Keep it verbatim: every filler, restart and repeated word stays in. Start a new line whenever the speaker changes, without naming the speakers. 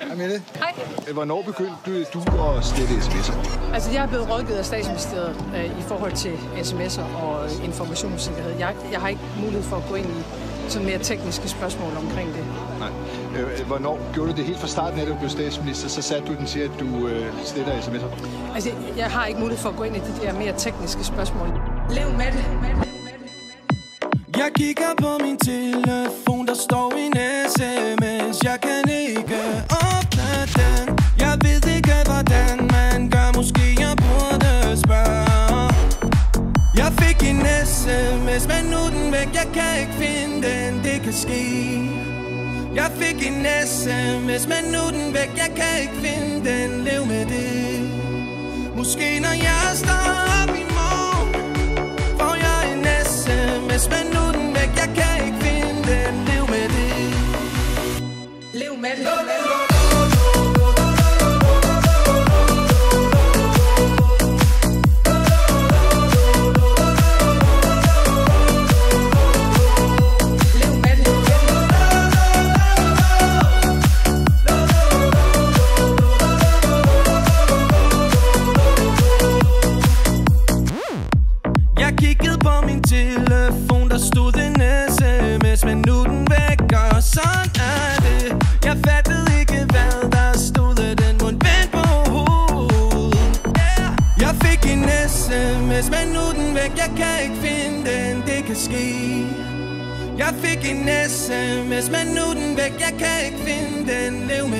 Hej Mette.
Hej.
Hvornår begyndte du at slette sms'er?
Altså, jeg er blevet rådgivet af Statsministeriet øh, i forhold til sms'er og informationssikkerhed. Jeg, jeg har ikke mulighed for at gå ind i sådan mere tekniske spørgsmål omkring det.
Nej. Øh, hvornår gjorde du det helt fra starten, da du blev statsminister? Så satte du den til, at du øh, sletter sms'er?
Altså, jeg har ikke mulighed for at gå ind i de der mere tekniske spørgsmål. Lev med det.
Jeg kigger på min telefon, der står en sms. Jeg kan ikke åbne den. Jeg ved ikke, hvordan man gør. Måske jeg burde spørge. Jeg fik en sms, men nu er den væk. Jeg kan ikke finde den, det kan ske. Jeg fik en sms, men nu er den væk. Jeg kan ikke finde den, lev med det. Måske når jeg står op i morgen, får jeg en sms, men nu er den væk. Jeg kan ikke finde den, lev med det.
Lev med det.
Jeg kiggede på min telefon, der stod en sms, men nu er den væk, og sådan er det. Jeg fattede ikke, hvad der stod, at den mund vendt på hovedet. Yeah. Jeg fik en sms, men nu er den væk. Jeg kan ikke finde den, det kan ske. Jeg fik en sms, men nu er den væk. Jeg kan ikke finde den, lev